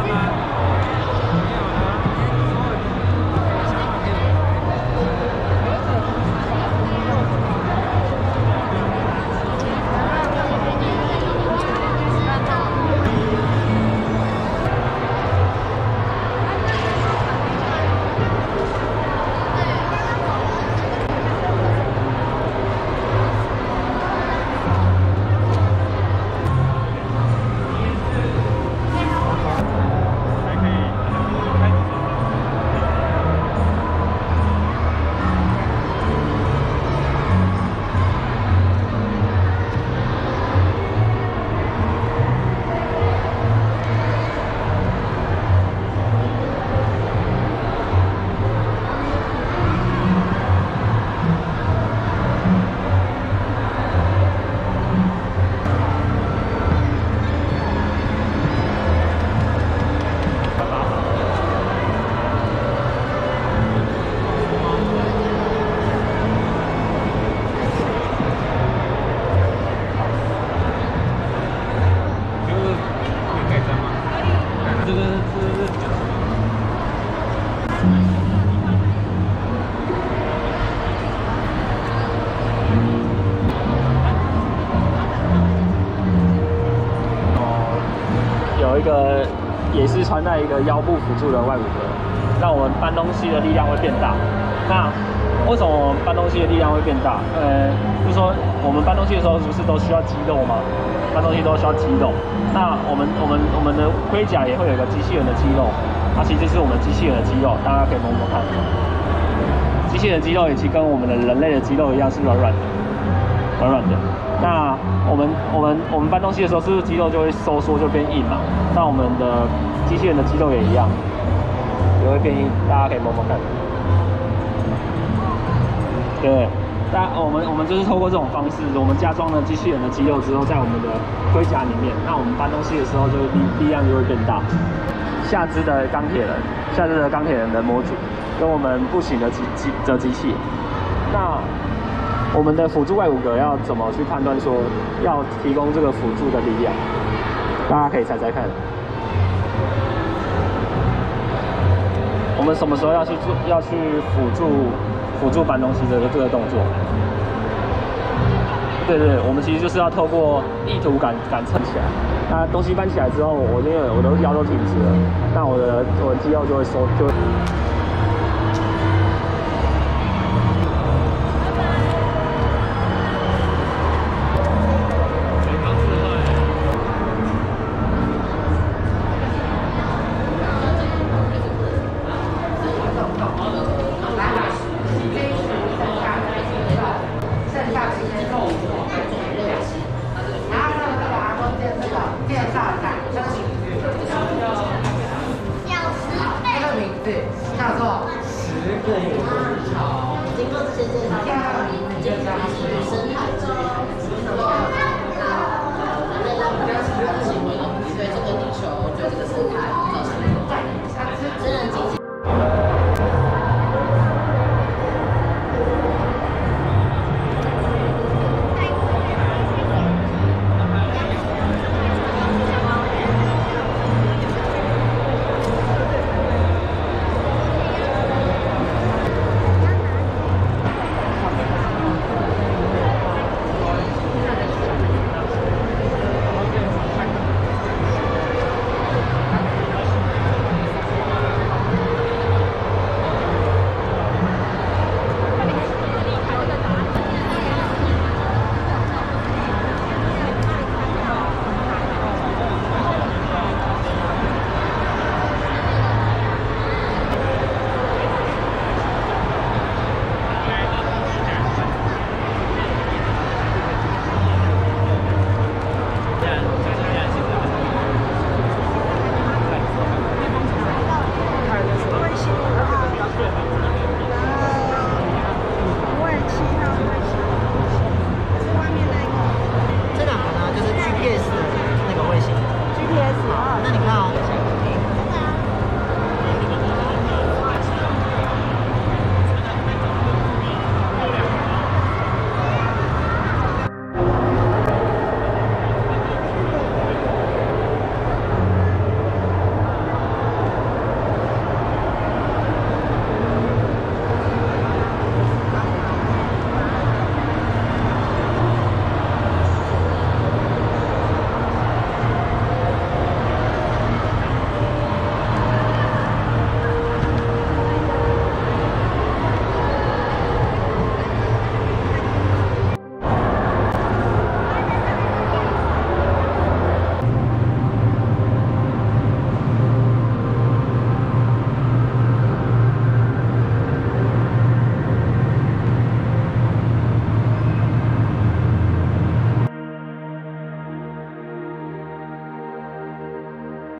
有一个也是穿在一个腰部辅助的外骨骼，让我们搬东西的力量会变大。那为什么我们搬东西的力量会变大？就是说我们搬东西的时候，不是都需要肌肉吗？搬东西都需要肌肉。那我们的盔甲也会有一个机器人的肌肉，它其实是我们机器人的肌肉，大家可以摸摸看。机器人肌肉也其实跟我们的人类的肌肉一样，是软软的。那我们搬东西的时候，是不是肌肉就会收缩，就变硬嘛？那我们的机器人的肌肉也一样，也会变硬，大家可以摸摸看。对，我们就是透过这种方式，我们加装了机器人的肌肉之后，在我们的盔甲里面，那我们搬东西的时候就力量就会变大。下肢的钢铁人的模组，跟我们步行的机器，那。我们的辅助外骨骼要怎么去判断说要提供这个辅助的力量？大家可以猜猜看。我们什么时候要去辅助搬东西的这个动作？对，我们其实就是要透过意图感撑起来。那东西搬起来之后，我因为我的腰都挺直了，那我的肌肉就会收。 叫做10个经过这些介绍。